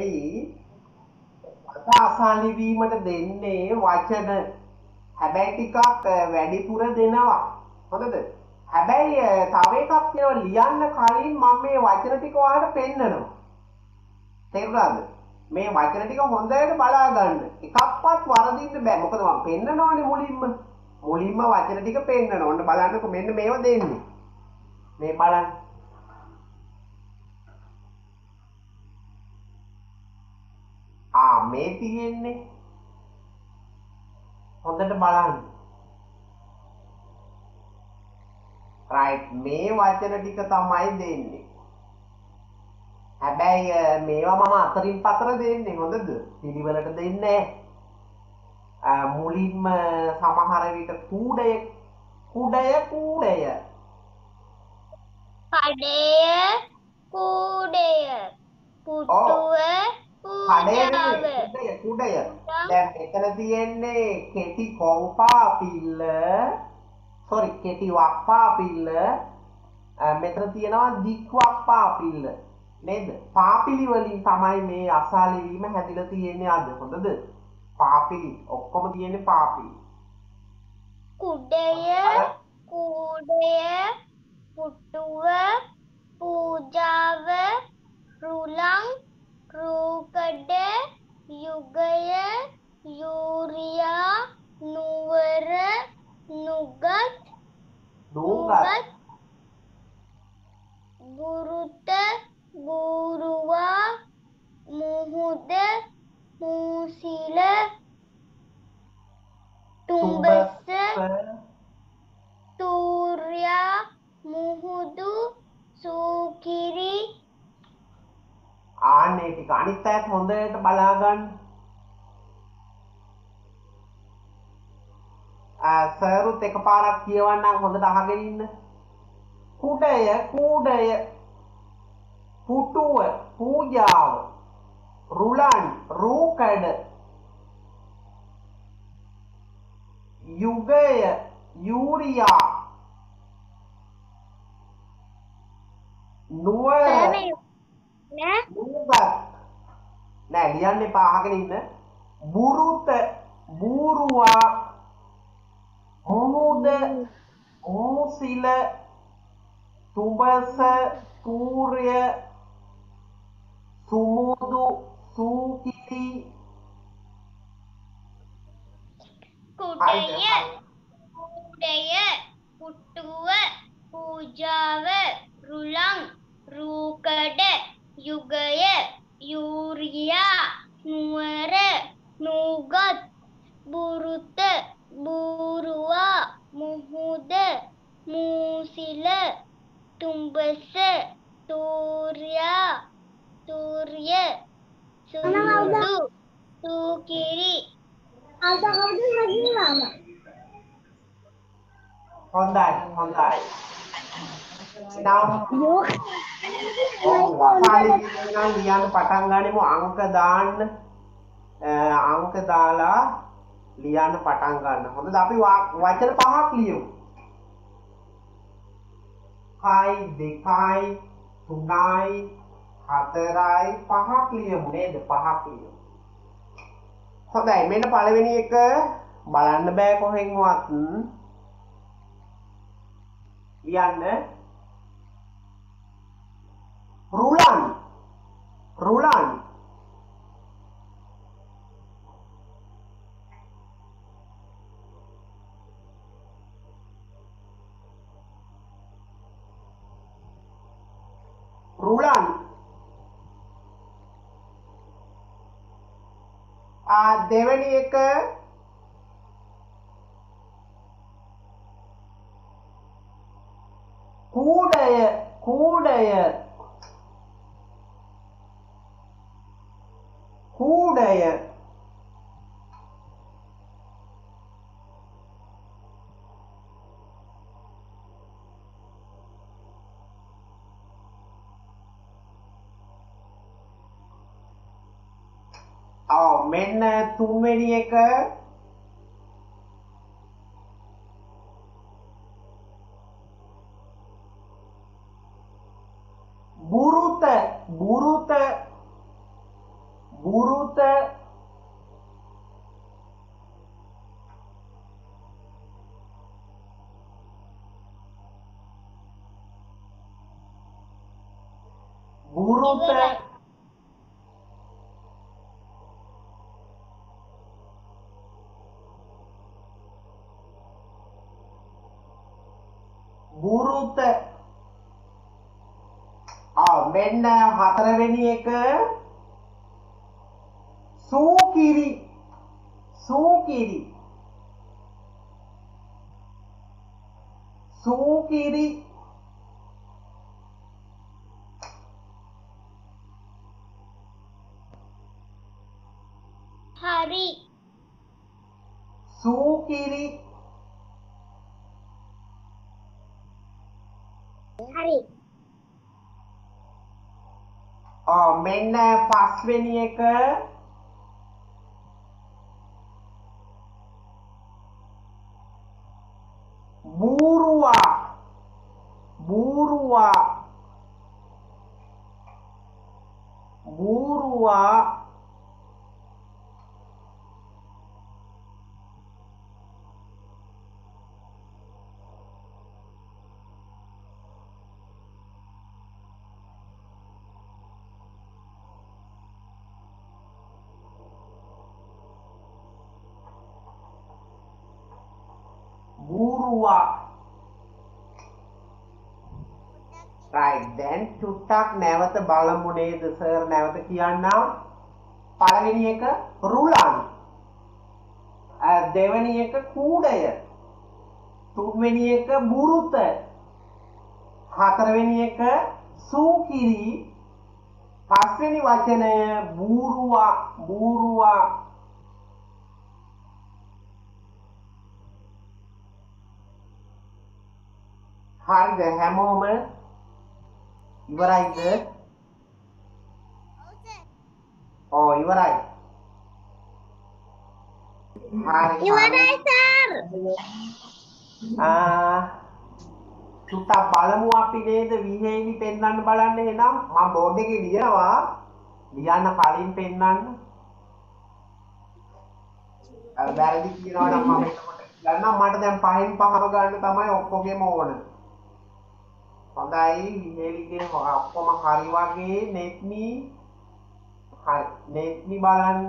නෙමෙයි අසාලි වීමට දෙන්නේ වචන හැබැයි ටිකක් වැඩිපුර දෙනවා හොඳද හැබැයි තව එකක් තියෙනවා ලියන්න කලින් මම මේ වචන ටික ඔයාලට පෙන්නනවා තේරුණාද මේ වචන ටික හොඳට බලා ගන්න එකක්වත් වරදින්න බෑ මොකද මම පෙන්නනවානේ මුලින්ම වචන ටික පෙන්නනවා ඔන්න බලන්නකො මෙන්න මේව දෙන්නේ මේ බලන්න මේ තියෙන්නේ හොඳට බලන්න right මේ වචන ටික තමයි දෙන්නේ හැබැයි මේවා මම අතරින් පතර දෙන්නේ හොඳද පිළිවෙලට දෙන්නේ මුලින්ම සමහර විට කූඩය කඩය පුට්ටුව කුඩය දැන් මෙතන තියෙන්නේ කෙටි කොංපා පිල්ල සොරි කෙටි වක්පා පිල්ල මෙතන තියෙනවා දික් වක්පා පිල්ල නේද පාපිලි වලින් තමයි මේ අසාලි වීම හැදිලා තියෙන්නේ අද හොඳද පාපිලි ඔක්කොම තියෙන්නේ පාපිලි කුඩය පුට්ටුව පූජාව රුලං රූකඩ යුගය යූරියා නුවර නුගත් ගුරුත ගුරුවා මුහුද මූසිල තුඹස තූර්යා මුහුදු සූකිරි ආන්නේ ටික අනිත් අයත් හොඳට බලා ගන්න. සරුත් එකපාරක් කියවන්නම් හොඳට අහගෙන ඉන්න. කුඩය පුටුව පූජාව රුලන් රූකඩ යුගය යූරියා නුවර නෑ ලියන්න එපා අහගෙන ඉන්න බුරුත බූරුවා මුහුද මූසිල තුඹස තූර්ය සුමුදු සූකිරි කුඩය පුට්ටුව පූජාව රුලං රූකඩ යුගය යූරියා නුවර නුගත් බුරුත බූරුවා මුහුද මූසිල තුඹස තූර්ය සුමුදු සූකිරි හොඳයි නම් ලියන්න පටන් ගනිමු අංක දාලා ලියන්න පටන් ගන්න හොඳද අපි වචන පහක් ලියමු 1 2 3 4 5ක් ලියමු නේද 5ක් ලියමු හොඳයි මෙන්න පළවෙනි එක බලන්න බෑ කොහෙන්වත් ලියන්න රුලන් දෙවෙනි එක කූඩය මෙන්න තුන්වෙනි එක බුරුත බුරුත බුරුත ඉවරයි. බුරුත මෙන්න හතරවෙනි එක සූකිරි සූකිරි සූකිරි හරි. සූකිරි හරි. මෙන්න පස්වෙනි එක බූරුවා බූරුවා බූරුවා බූරුවා right then චුට්ටක් නැවත බලමු නේද සර් නැවත කියන්නම් පළවෙනි එක රුලන් දෙවෙනි එක කූඩය තුන්වෙනි එක බුරුත හතරවෙනි එක සූකිරි පස්වෙනි වචනය බූරුවා බූරුවා හරිද හැමෝම ඉවරයිද ඉවරයි හරි ඉවරයි සර්. චුට්ටක් බලමු අපි නේද විහෙලි පෙන්වන්න බලන්න එහෙනම් මම බෝඩ් එකේ ලියනවා ලියන්න කලින් පෙන්වන්න වැරදි කියනවා නම් මම එතකොට ගන්නම් මට දැන් 5න් 5ම ගන්න තමයි ඔක්කොගේම ඕන හොඳයි විහෙලිගේ ඔක්කොම හරි වගේ නෙත්මි හරි නෙත්මි බලන්න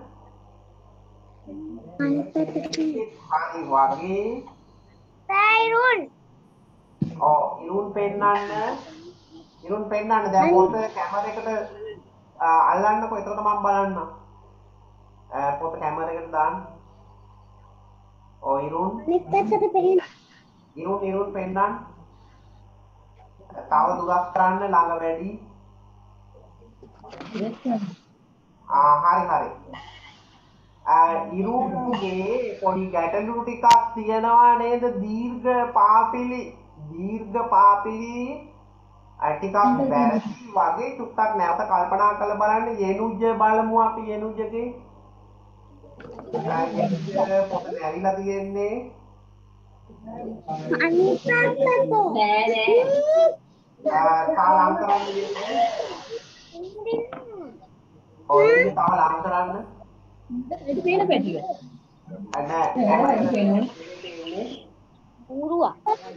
හරි වගේ සයිරුන්. ඉරුන් පෙන්වන්න දැන් පොත කැමරේකට අල්ලන්නකෝ එතකොට මම බලන්න පොත කැමරේකට දාන්න ඉරුන් ඉරුන් පෙන්වන්න තව දුරක් කරන්න ළඟ වැඩි හරි ඉරුන්ගේ පොඩි ගැටලු ටිකක් තියෙනවා නේද දීර්ඝ පාපිලි ටිකක් වැරදි වගේ චුට්ටක් නැවත කල්පනා කරලා බලන්න යෙනුජ්ජ බලමු අපි යෙනුජ්ජගේ පොත නැරිලා තියෙන්නේ තාලම් කරන්න තාලම් කරන්න බූරුවා.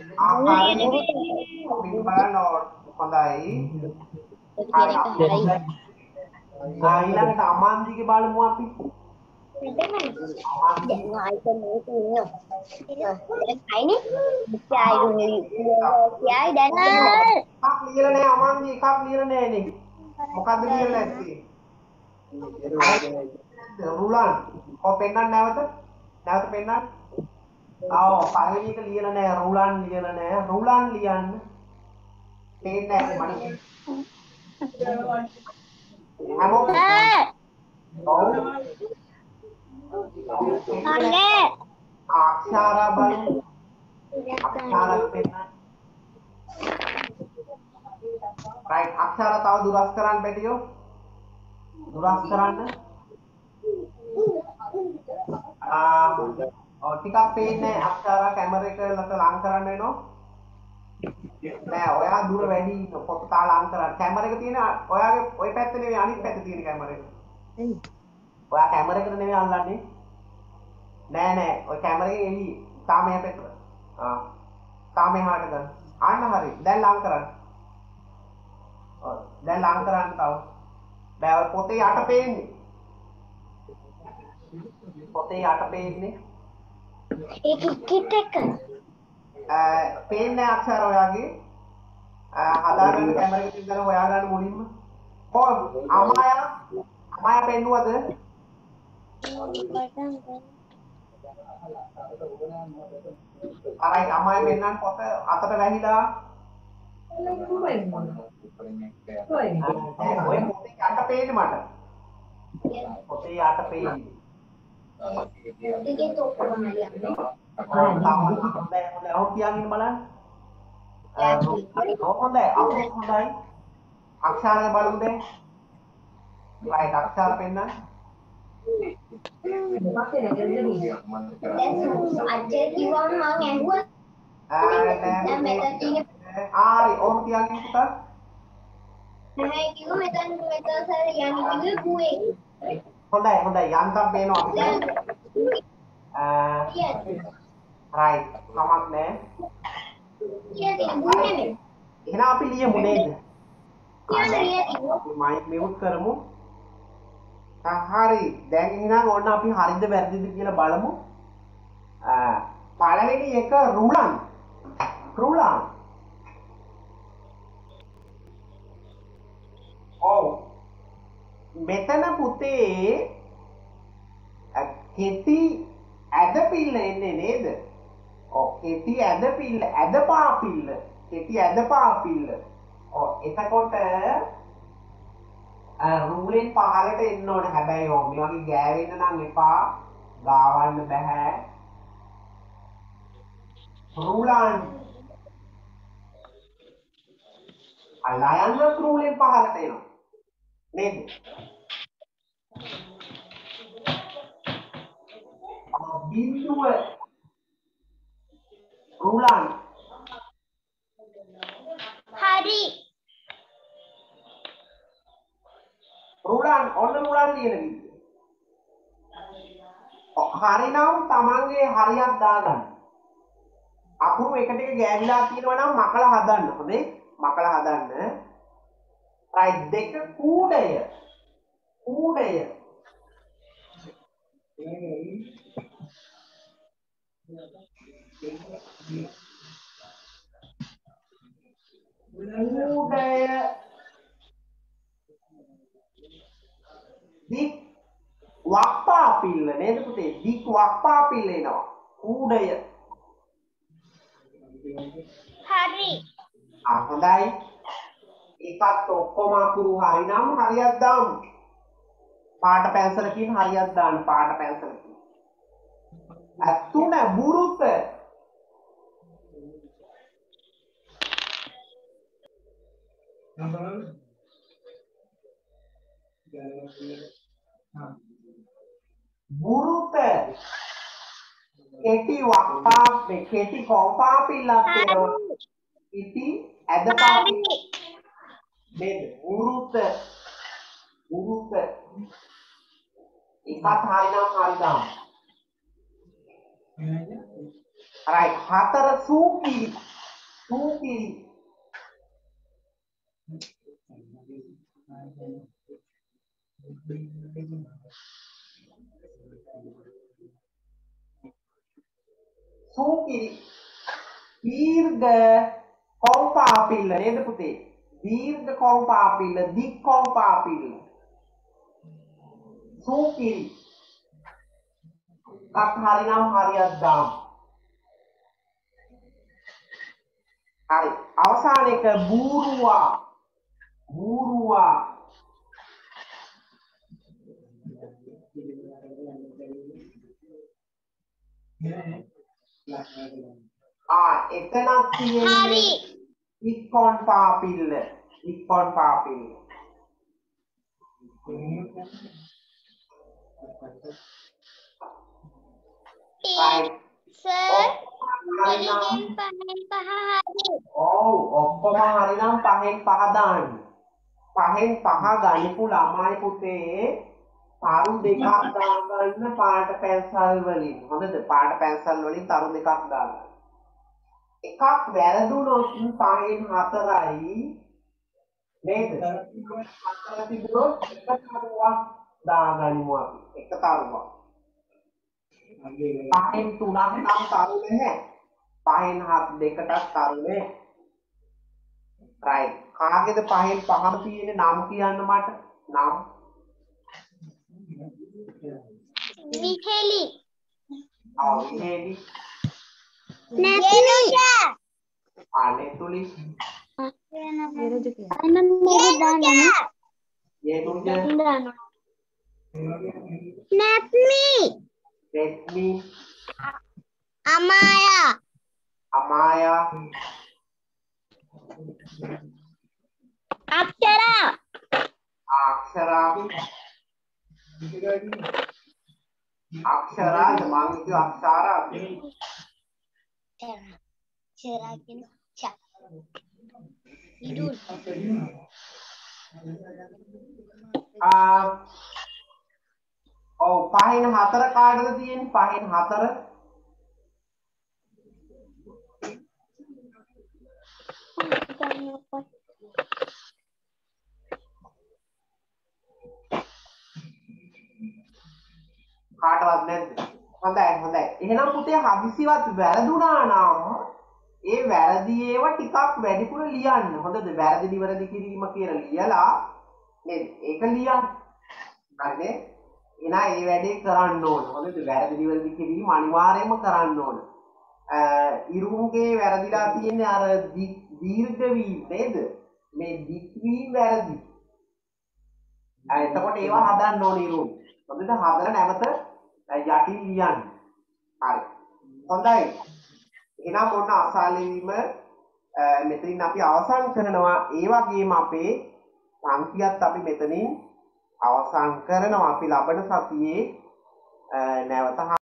හොඳයි ඊළඟට අමාන්දිගේ බලමු අපි එකක් ලියලා නෑ නේ මොකද්ද ලියලා නැත්තේ රුලන් පෙන්නන්න නැවත පෙන්නන්න පළවෙනි එක ලියලා නෑ රුලන් ලියන්න පේන්නේ නැහැ මට හැමෝම අක්ෂාරා බලමු අක්ෂාරා පෙන්නන්න right අක්ෂාරා තව දුරස් කරන්න බැටියෝ දුරස් කරන්න ටිකක් පේන්නේ අක්ෂාරා කැමරා එක ලක ලං කරන්න වෙනවා නෑ ඔයා දුර වැඩි පොත තාල ලං කරන්න කැමරා එක තියෙන ඔයාගේ ওই පැත්තේ නෙවෙයි අනිත් පැත්තේ තියෙන කැමරා එක ඔයා කැමරා එකට නෙමෙයි අල්ලන්නේ. නෑ ඔය කැමරා එකෙන් එළිය. තාම එහා පැත්තට. තාම එහාට ගන්න. අන්න හරි. දැන් ලං කරන්න. දැන් ලං කරන්න තව. දැන් ඔය පොතේ යට පේන්නේ. පොතේ යට පේන්නේ. ඒක කිට් එක. පේන්නේ අක්ෂර ඔයාගේ. හදාගන්න කැමරා එකකින් ඉඳලා හොයාගන්න මුලින්ම. අමායා පෙන්නුවද? අරයි අමායා පෙන්නන්න පොත අතට වැහිලා. ඔය පොතේ යට පේන්නේ මට. පොතේ යට පේන්නේ. ඔව් කියන්න බලන්න. හොඳයි අපෝ හොඳයි. අක්ෂරය බලමු දැන්. right අක්ෂර පෙන්නන්න. අජේ කිව්වම මං ඇහුවා. දැන් මෙතන තියෙන ආරි ඕම තියන්නේ පුතා. නැහැ කිව්ව මෙතන සර් යන්නේ කිව්වේ බුවේ. හොඳයි යන්තම් පේනවා අපිට. right කමක් නැහැ. එහෙනම් අපි ලියමු නේද? අපි මයික් මියුට් කරමු. හරි දැන් එහෙනම් ඕන්න අපි හරිද වැරදිද කියලා බලමු. පළවෙනි එක රුලන්. ඔව්. මෙතන පුතේ කෙටි ඇදපිල්ල එන්නේ නේද? ඔව් කෙටි ඇදපිල්ල ඇදපාපිල්ල. කෙටි ඇදපාපිල්ල. ඔව් එතකොට රුලෙන් පහලට එන්න ඕනේ. හැබැයි ඔව් මේ වගේ ගෑවෙන්න නම් එපා. ගාවන්න බෑ. රුලන් අලයන්ව රුලෙන් පහලට එනවා. නේද? බිඳුව රුලන් හරි. රුලන් ඔන්න රුලන් ලියන විදිය. හරිනම් තමන්ගේ හරියක් දාගන්න. අකුරු එකට එක ගෑවිලා තියෙනවා නම් මකලා හදන්න. හොඳේ? මකලා හදන්න. right දෙක කූඩය. දික් වක්පාපිල්ල නේද පුතේ? දික් වක්පාපිල්ල එනවා. කූඩය. හරි. හොඳයි. ඒකත් ඔක්කොම අකුරු හරිනම් හරියක් දාමු. පාට පැන්සලකින් හරියක් දාන්න පාට පැන්සලකින්. තුන බුරුත. බුරුත කෙටි වක්පා කෙටි කොම්පාපිල්ලක් තියෙනවා. ඉති ඇදපාපිල්ල නේද? බුරුත එකත් හරිනම් හරිනම්. right හතර සූකිරි දීර්ඝ කොම්පාපිල්ල නේද පුතේ? දීර්ඝ කොම්පාපිල්ල දික් කොම්පාපිල්ල සූකිරි එකක් හරිනම් හරියක් දාමු. හරි අවසාන එක බූරුවා එතනක් තියෙන්නේ ඉක්කොන් පාපිල්ල සර් ඉරිගෙන් පහෙන් පහ හරි. ඔව් ඔක්කොම හරිනම් පහෙන් පහ දාන්න. පහෙන් පහ ගනිපු ළමයි පුතේ තරු දෙකක් දාගන්න පාට පැන්සල් වලින්. හොඳද? පාට පැන්සල් වලින් තරු දෙකක් දාගන්න. එකක් වැරදුනොත් 5න් 4යි නේද? 4 තිබුණොත් එක තරුවක් දාගනිමු අපි. එක තරුවක්. 5න් 3ක් නම් තරු නැහැ. 5න් 2ටත් තරු නැහැ. right. කාගේද 5න් 5ම තියෙන්නේ නම් කියන්න මට. නම් Micheli. විහෙලි. Netulia. නෙතුලි. යෙනුජ. Netmi. රෙත්මි. Amaya. Amaya. Akshara. අක්ෂරා. අක්ෂරාද මං කිව්ව අක්ෂාරා. Akshara kin cha. Idul. ඔව් 5න් 4 කාටද තියෙන්නේ? 5න් 4 කාටවත් නැද්ද? හොඳයි හොඳයි. එහෙනම් පුතේ හදිසියවත් වැරදුනා නම් ඒ වැරදි ඒවා ටිකක් වැඩිපුර ලියන්න. හොඳද? වැරදි නිවැරදි කිරීම කියලා ලියලා නේද? ඒක ලියන්න. හරිද? එහෙනම් ඒ වැඩේ කරන්න ඕන. හොඳද? වැරදි නිවැරදි කිරීම අනිවාර්යයෙන්ම කරන්න ඕන. ඉරුන්ගේ වැරදිලා තියෙන්නේ අර දීර්ඝ වීම නේද? මේ දික් වීම වැරදි. එතකොට ඒවා හදන්න ඕනේ ඉරුන්. හොඳද? හදලා නැවත යටින් ලියන්න. හරි. හොඳයි. එහෙනම් ඔන්න අසාලීම මෙතනින් අපි අවසන් කරනවා. ඒ වගේම අපේ පන්තියත් අපි මෙතනින් අවසන් කරනවා. අපි ලබන සතියේ නැවත